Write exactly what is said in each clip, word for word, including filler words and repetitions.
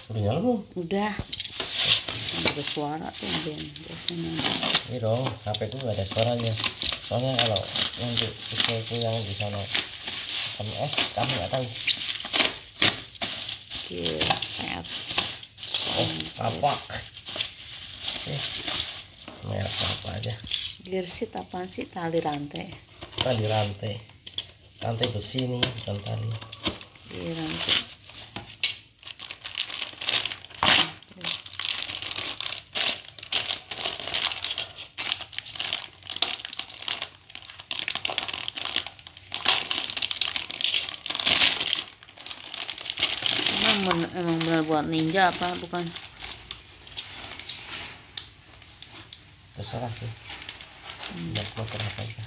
Udah nyala belum? Udah. Ada suara tuh Ben. Ini dong, H P ku gak ada suaranya. Soalnya kalau nanti istriku yang di sana M S kamu nggak tahu. Gearset. Oh, apa? Eh, merek apa aja? Gearset apaan sih? Tali rantai. Tali rantai. Rantai besi nih, bukan tali. Iya rantai. Emang, emang benar buat ninja apa bukan? Terserah sih. Hmm. Buat motor apa aja.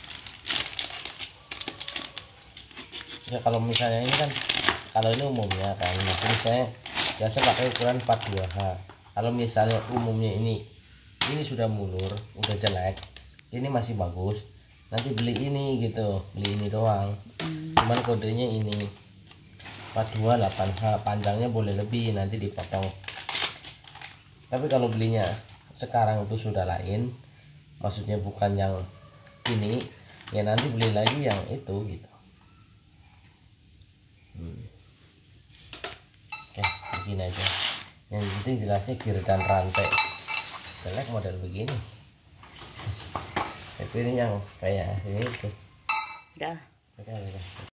Ya kalau misalnya ini kan, kalau ini umumnya kan, mungkin saya biasa pakai ukuran empat puluh dua H. Kalau misalnya umumnya ini, ini sudah mundur, udah jelek, ini masih bagus, nanti beli ini gitu, beli ini doang. Hmm. Cuman kodenya ini empat puluh dua delapan H, panjangnya boleh lebih, nanti dipotong. Tapi kalau belinya sekarang itu sudah lain, maksudnya bukan yang ini, ya nanti beli lagi yang itu gitu. Hmm. Oke, begini aja. Yang penting jelasnya gear dan rantai. Jelek model begini. Tapi ini yang kayak ini itu. Udah. Oke, udah.